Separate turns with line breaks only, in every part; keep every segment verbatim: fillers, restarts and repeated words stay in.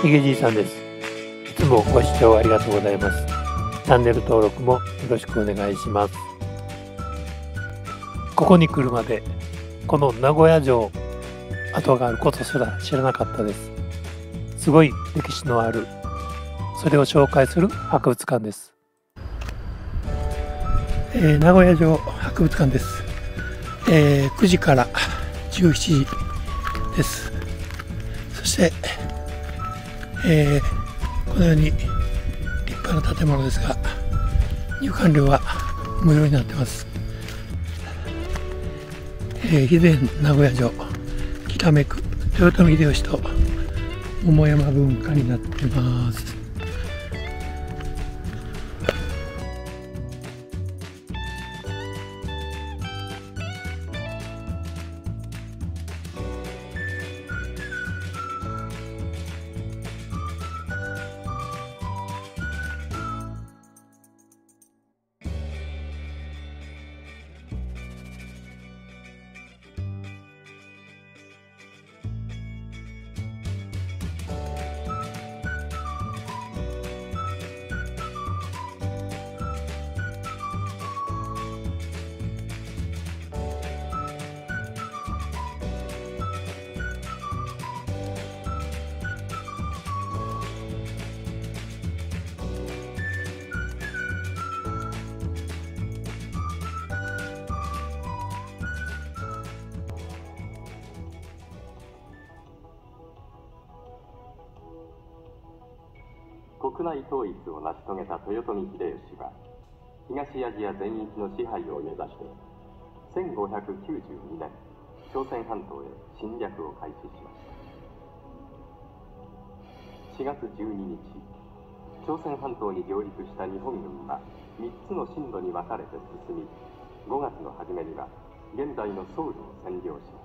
ひげじいさんです。いつもご視聴ありがとうございます。チャンネル登録もよろしくお願いします。ここに来るまでこの名古屋城跡があることすら知らなかったです。すごい歴史のある、それを紹介する博物館です。えー、名古屋城博物館です。えー、くじからじゅうしちじです。そして、えー、このように立派な建物ですが、入館料は無料になっています。えー、肥前名古屋城北目区豊臣秀吉と桃山文化になっています。
国内統一を成し遂げた豊臣秀吉は、東アジア全域の支配を目指してせんごひゃくきゅうじゅうにねん、朝鮮半島へ侵略を開始しました。しがつじゅうににち、朝鮮半島に上陸した日本軍はみっつの進路に分かれて進み、ごがつの初めには現在のソウルを占領しました。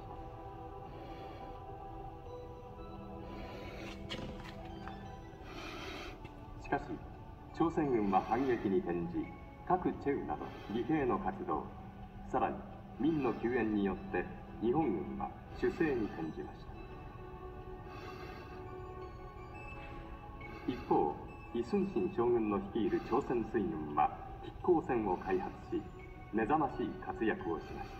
しかし、朝鮮軍は反撃に転じ、各チェウなど義兵の活動、さらに明の救援によって日本軍は守勢に転じました。一方、イ・スンシン将軍の率いる朝鮮水軍は亀甲船を開発し、目覚ましい活躍をしました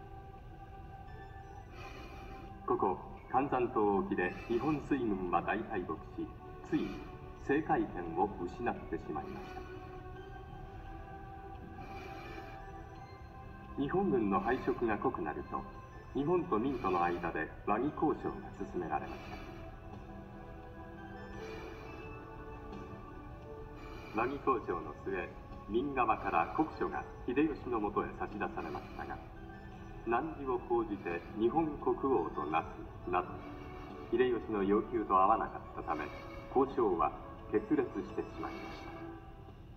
。ここ関山島沖で日本水軍は大敗北し、ついに制海権を失ってしまいました。日本軍の敗色が濃くなると、日本と明との間で和議交渉が進められました。和議交渉の末、明側から国書が秀吉のもとへ差し出されましたが、難事を講じて日本国王となすなど秀吉の要求と合わなかったため、交渉は決裂してしまいました。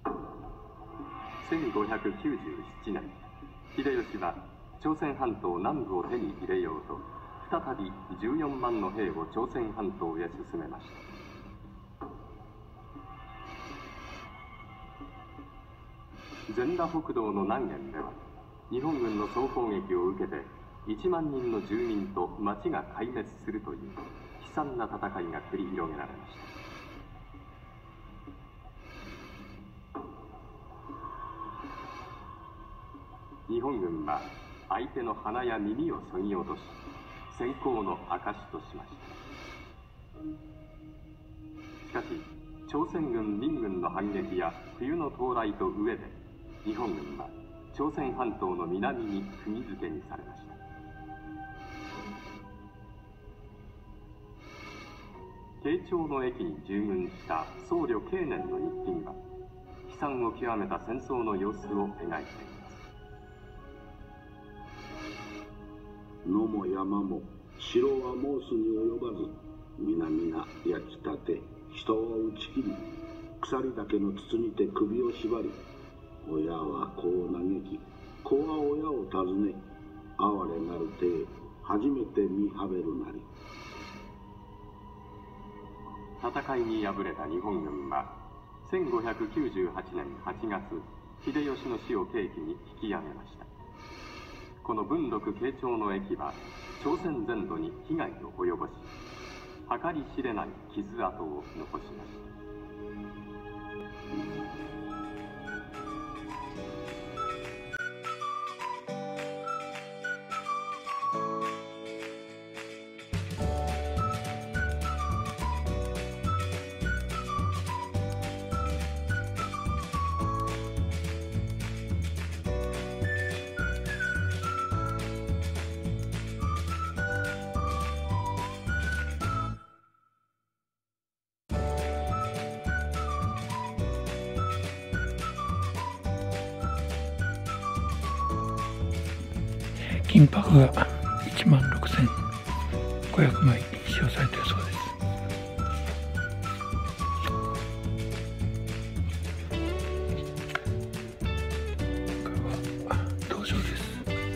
せんごひゃくきゅうじゅうななねん、秀吉は朝鮮半島南部を手に入れようと、再びじゅうよんまんの兵を朝鮮半島へ進めました。全羅北道の南原では、日本軍の総攻撃を受けていちまんにんの住民と町が壊滅するという悲惨な戦いが繰り広げられました。日本軍は相手の鼻や耳をそぎ落とし、先行の証としました。しかし、朝鮮軍明軍の反撃や冬の到来と上で、日本軍は朝鮮半島の南に釘付けにされました。慶長の駅に従軍した僧侶慶年の日記には、悲惨を極めた戦争の様子を描いています。
野も山も城は申すに及ばず、皆々焼きたて人を打ち切り、鎖だけの筒にて首を縛り、親は子を嘆き、子は親を訪ね、哀れなる手へ初めて見はべるなり。
戦いに敗れた日本軍はせんごひゃくきゅうじゅうはちねんはちがつ、秀吉の死を契機に引き上げました。この文禄慶長の役は朝鮮全土に被害を及ぼし、 計り知れない傷跡を残しました。
金箔がいちまんろくせんごひゃくまい使用されているそうです。これは銅像です。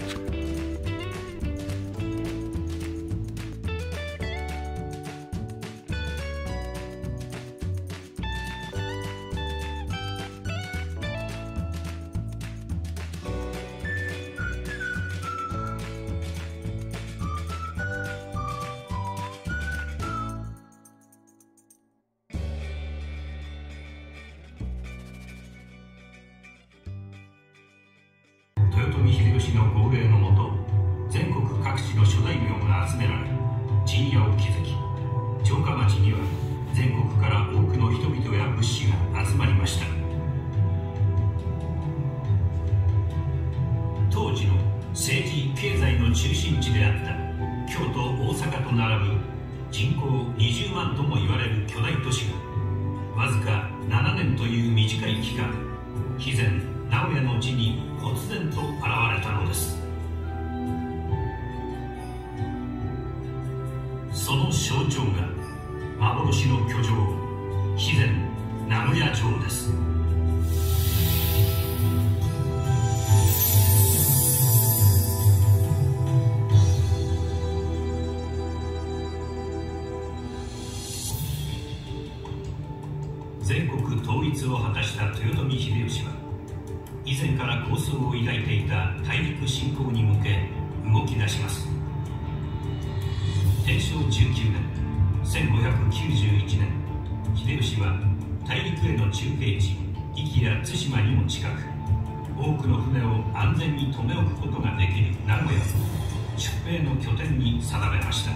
豊臣秀吉の号令のもと、全国各地の諸大名が集められ陣屋を築き、城下町には全国から多くの人々や物資が集まりました。当時の政治経済の中心地であった京都大阪と並ぶ人口にじゅうまんとも言われる巨大都市がわずかななねんという短い期間、肥前名古屋の地に忽然と現れたのです。その象徴が幻の居城、肥前名古屋城です。全国統一を果たした豊臣秀吉は以前から構想を抱いていた大陸侵攻に向け動き出します。天正じゅうきゅうねんせんごひゃくきゅうじゅういちねん、秀吉は大陸への中継地壱岐や対馬にも近く、多くの船を安全に留め置くことができる名古屋を出兵の拠点に定めました。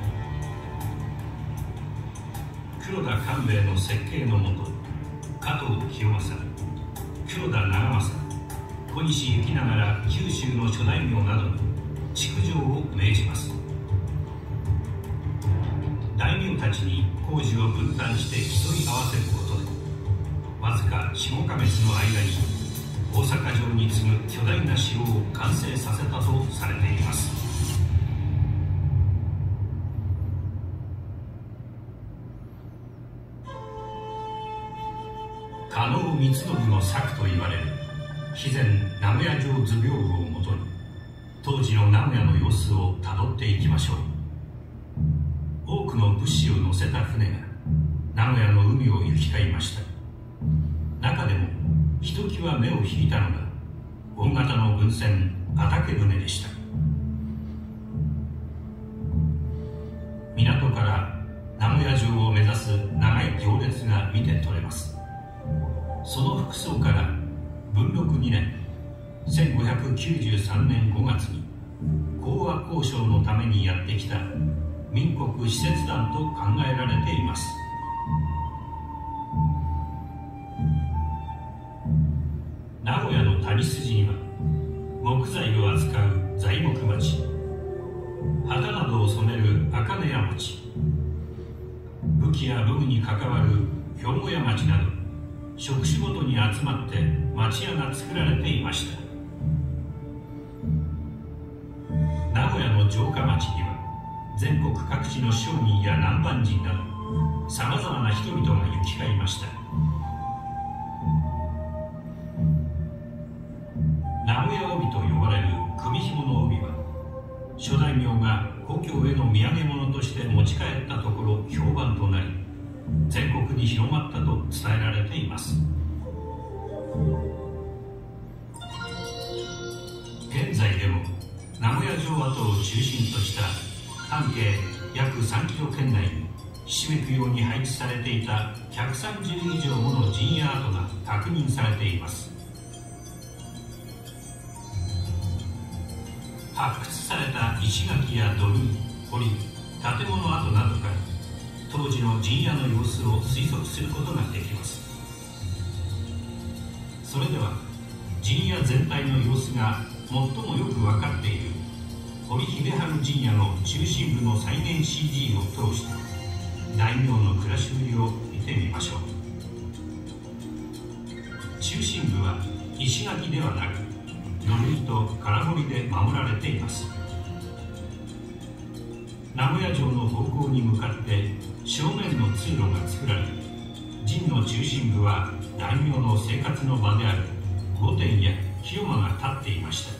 黒田官兵衛の設計のもと、加藤清正、黒田長政、小西行長ら九州の諸大名などに築城を命じます。大名たちに工事を分担して競い合わせることで、わずかよん、ごかげつの間に大阪城に次ぐ巨大な城を完成させたとされています。加納光信の策といわれる肥前名古屋城図屏風をもとに、当時の名古屋の様子をたどっていきましょう。多くの物資を乗せた船が名古屋の海を行き交いました。中でもひときわ目を引いたのが大型の軍船阿竹船でした。港から名古屋城を目指す長い行列が見て取れます。その服装から文禄にねんせんごひゃくきゅうじゅうさんねんごがつに講和交渉のためにやってきた民国使節団と考えられています。名古屋の谷筋には木材を扱う材木町、旗などを染める茜屋町、武器や武具に関わる兵庫屋町など職種ごとに集まって町屋が作られていました。名古屋の城下町には全国各地の商人や南蛮人などさまざまな人々が行き交いました。名古屋帯と呼ばれる組紐の帯は諸大名が故郷への土産物として持ち帰ったところ評判となり、全国に広まったと伝えられています。現在でも名古屋城跡を中心とした半径約さんキロ圏内にひしめくように配置されていたひゃくさんじゅう以上もの陣屋跡が確認されています。発掘された石垣や土塁、堀、建物跡などから当時の陣屋の様子を推測することができます。それでは陣屋全体の様子が最もよく分かっている堀秀治陣屋の中心部の再現 シージー を通して大名の暮らしぶりを見てみましょう。中心部は石垣ではなく土塁と空堀で守られています。名古屋城の方向に向かって正面の通路が作られ、陣の中心部は大名の生活の場である御殿や広間が立っていました。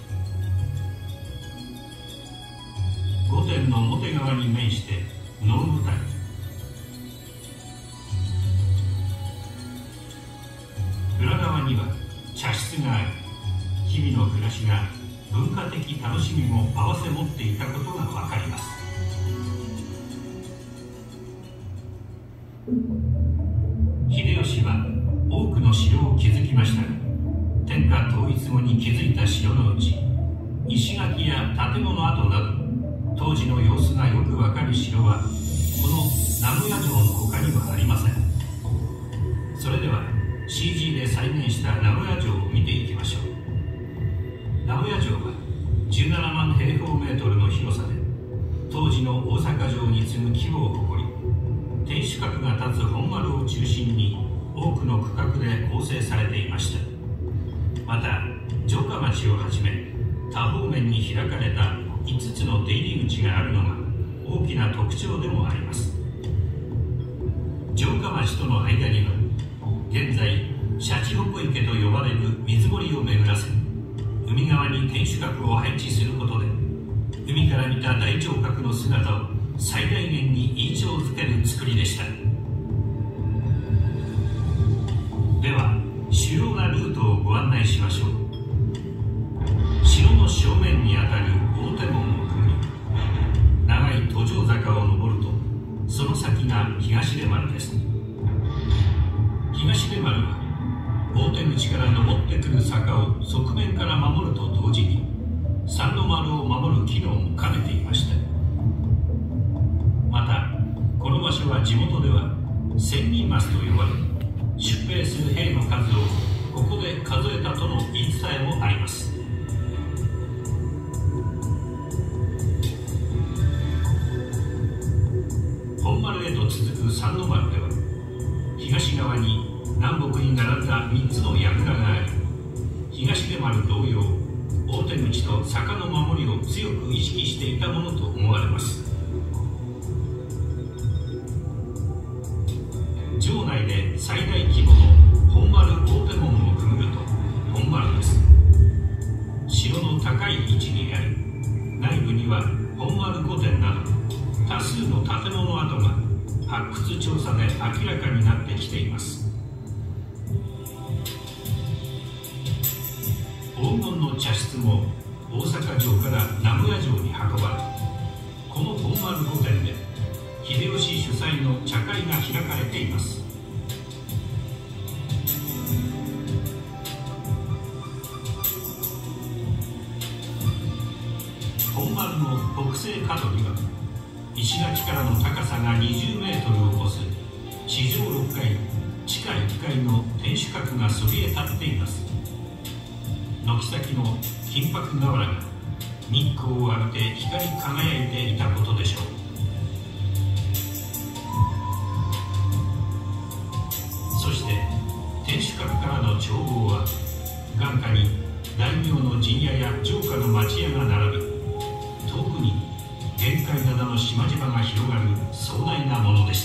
御殿の表側に面して能舞台、裏側には茶室があり、日々の暮らしが文化的楽しみも併せ持っていたことが分かります。秀吉は多くの城を築きましたが、天下統一後に築いた城のうち石垣や建物跡など当時の様子がよくわかる城はこの名古屋城の他にはありません。それでは シージー で再現した名古屋城を見ていきましょう。名古屋城はじゅうななまん平方メートルの広さで当時の大阪城に次ぐ規模を誇り、天守閣が立つ本丸を中心に多くの区画で構成されていました。また城下町をはじめ多方面に開かれたいつつの出入り口があるのが大きな特徴でもあります。城下町との間には現在シャチホコ池と呼ばれる水堀を巡らせ、海側に天守閣を配置することで海から見た大城郭の姿を最大限に印象づける造りでした。では主要なルートをご案内しましょう。城の正面にあたる大手門をくぐり、長い途上坂を登るとその先が東出丸です。東出丸は大手口から登ってくる坂を側面から守ると同時に三の丸を守る機能も兼ねていました。またこの場所は地元では千人枡と呼ばれ、出兵する兵の数をここで数えたとの言い伝えもあります。本丸へと続く三の丸では東側に南北に並んだみっつの櫓があり、東出丸同様大手口と坂の守りを強く意識していたものと思われます。城内で最大規模の本丸大手門をくぐると本丸です。城の高い位置にあり、内部には本丸御殿など多数の建物跡が発掘調査で明らかになってきています。黄金の茶室も大阪城から名古屋城に運ばれ、この本丸御殿で秀吉主催の茶会が開かれています。本丸の北西角には石垣からの高さがにじゅうメートルを超す地上ろっかい地下いっかいの天守閣がそびえ立っています。軒先の金箔瓦が日光を浴びて光り輝いていたことでしょう。そして天守閣からの眺望は眼下に大名の陣屋や城下の町屋が並び、遠くに玄界灘の島々が広がる壮大なものでした。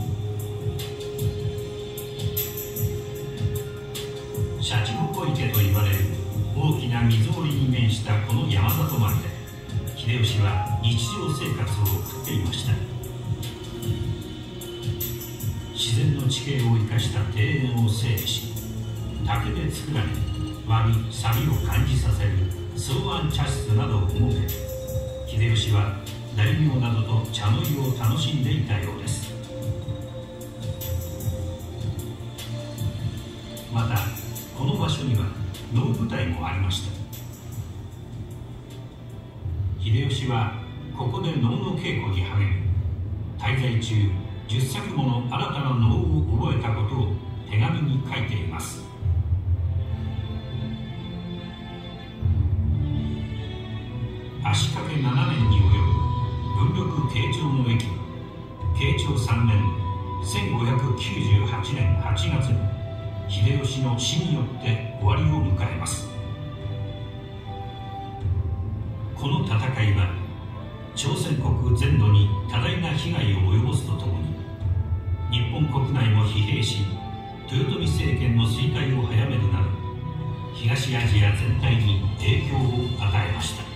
シャチホコ池と言われる大きな水堀に面したこの山里丸で秀吉は日常生活を送っていました。自然の地形を生かした庭園を整備し、竹で作られ詫び錆を感じさせる草庵茶室などを設け、秀吉は大名などと茶の湯を楽しんでいたようです。 またこの場所には能舞台もありました。秀吉はここで能の稽古に励み、滞在中じゅっさくもの新たな能を覚えたことを手紙に書いています。足掛けななねんに及ぶ文禄慶長の役、慶長さんねんせんごひゃくきゅうじゅうはちねんはちがつに秀吉の死によって終わりを迎えます。この戦いは朝鮮国全土に多大な被害を及ぼすとともに、日本国内も疲弊し、豊臣政権の衰退を早めるなど東アジア全体に影響を与えました。